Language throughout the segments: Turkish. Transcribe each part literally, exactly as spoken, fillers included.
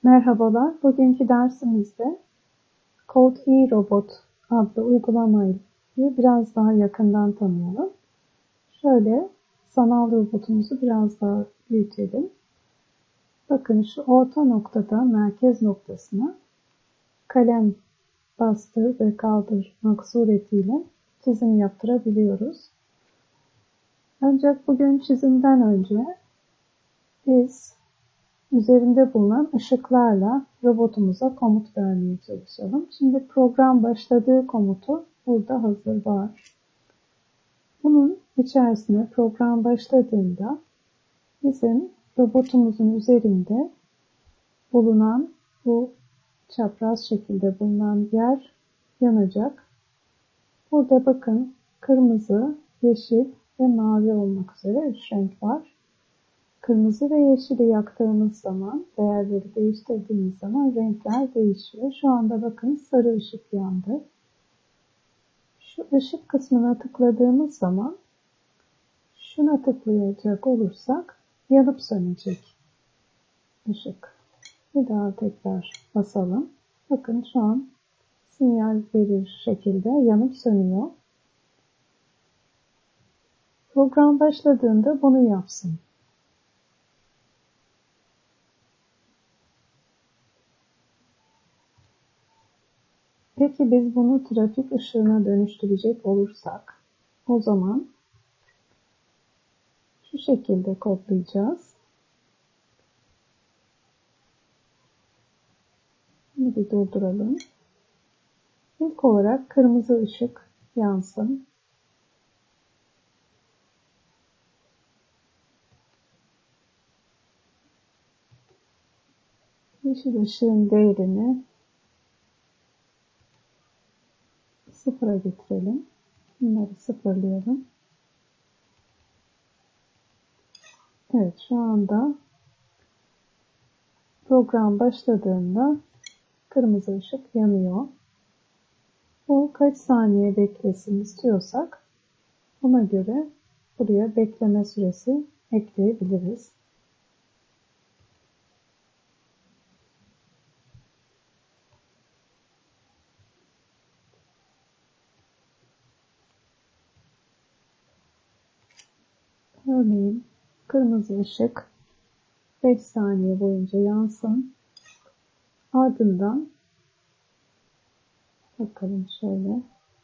Merhabalar, bugünkü dersimizde Code E-Robot adlı uygulamayı biraz daha yakından tanıyalım. Şöyle sanal robotumuzu biraz daha büyütelim. Bakın şu orta noktada merkez noktasına kalem bastır ve kaldırmak suretiyle çizim yaptırabiliyoruz. Ancak bugün çizimden önce biz üzerinde bulunan ışıklarla robotumuza komut vermeye çalışalım. Şimdi program başladığı komutu burada hazır var. Bunun içerisine program başladığında bizim robotumuzun üzerinde bulunan bu çapraz şekilde bulunan yer yanacak. Burada bakın kırmızı, yeşil ve mavi olmak üzere üç renk var. Kırmızı ve yeşili yaktığımız zaman, değerleri değiştirdiğimiz zaman renkler değişiyor. Şu anda bakın sarı ışık yandı. Şu ışık kısmına tıkladığımız zaman, şuna tıklayacak olursak yanıp sönecek ışık. Bir daha tekrar basalım. Bakın şu an sinyal verir şekilde yanıp sönüyor. Program başladığında bunu yapsın. Peki biz bunu trafik ışığına dönüştürecek olursak, o zaman şu şekilde kodlayacağız. Bunu bir durduralım. İlk olarak kırmızı ışık yansın. Yeşil ışığın değerini sıfıra getirelim. Bunları sıfırlayalım. Evet, şu anda program başladığında kırmızı ışık yanıyor. Bu kaç saniye beklesin istiyorsak ona göre buraya bekleme süresi ekleyebiliriz. Örneğin kırmızı ışık beş saniye boyunca yansın. Ardından bakalım şöyle.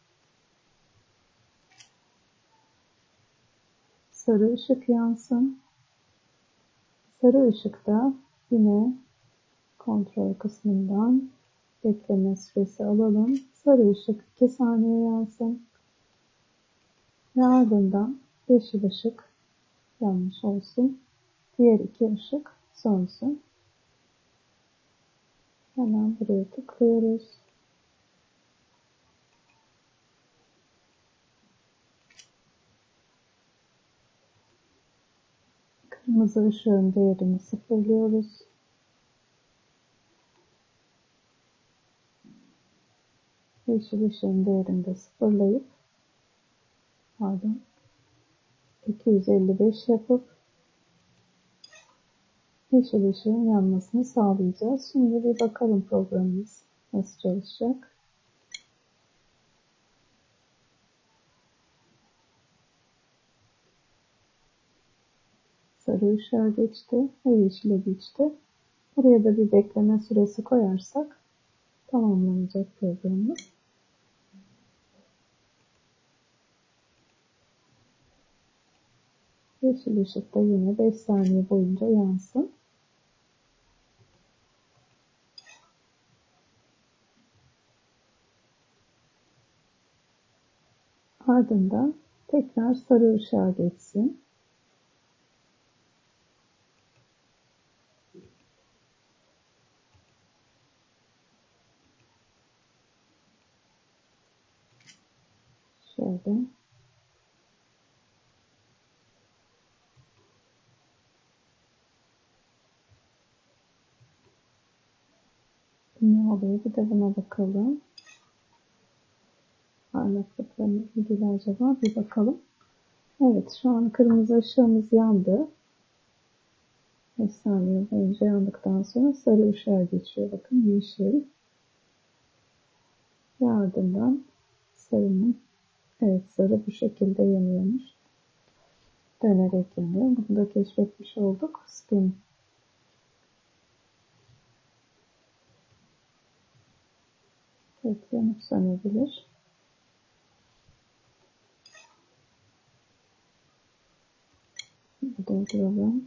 Sarı ışık yansın. Sarı ışıkta yine kontrol kısmından bekleme süresi alalım. Sarı ışık iki saniye yansın. Ve ardından yeşil ışık yanmış olsun. Diğer iki ışık sönsün. Hemen buraya tıklıyoruz. Kırmızı ışığın değerini sıfırlıyoruz. Yeşil ışığın değerini de sıfırlayıp pardon iki yüz elli beş yapıp yeşil ışığın yanmasını sağlayacağız. Şimdi bir bakalım programımız nasıl çalışacak. Sarı ışığa geçti ve yeşile geçti. Buraya da bir bekleme süresi koyarsak tamamlanacak programımız. Yeşil ışık da yine beş saniye boyunca yansın. Ardından tekrar sarı ışığa geçsin. Şöyle. Ne oluyor? Bir de buna bakalım. Parlaklıkla ilgili acaba bir bakalım. Evet, şu an kırmızı ışığımız yandı. beş saniye boyunca yandıktan sonra sarı ışığa geçiyor. Bakın yeşil. Ve ardından sarının, evet sarı bu şekilde yanıyormuş. Dönerek yanıyor. Bunu da keşfetmiş olduk. Spin. Evet, yanıp sönebilir. Durduralım.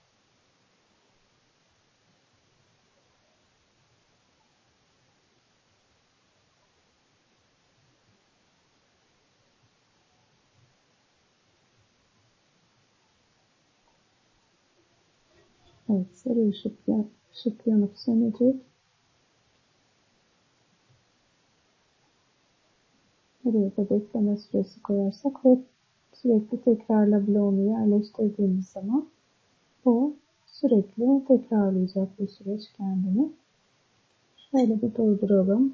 Evet, sarı ışık, ışık yanıp sönecek. Buraya da bekleme süresi koyarsak ve sürekli tekrarla bloğunu yerleştirdiğimiz zaman bu sürekli tekrarlayacak bu süreç kendini. Şöyle bir durduralım.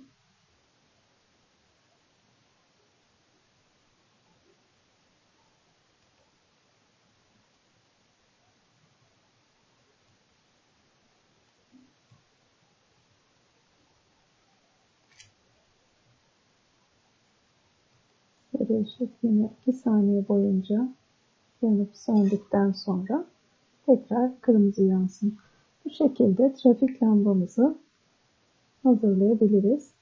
Sarı ışık yine iki saniye boyunca yanıp söndükten sonra tekrar kırmızı yansın. Bu şekilde trafik lambamızı hazırlayabiliriz.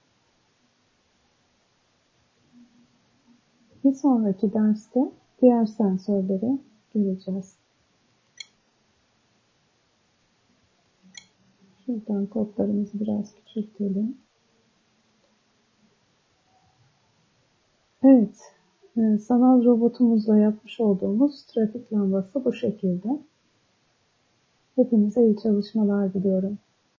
Bir sonraki derste diğer sensörleri göreceğiz. Şuradan kodlarımızı biraz küçültelim. Evet, sanal robotumuzla yapmış olduğumuz trafik lambası bu şekilde. Hepinize iyi çalışmalar diliyorum.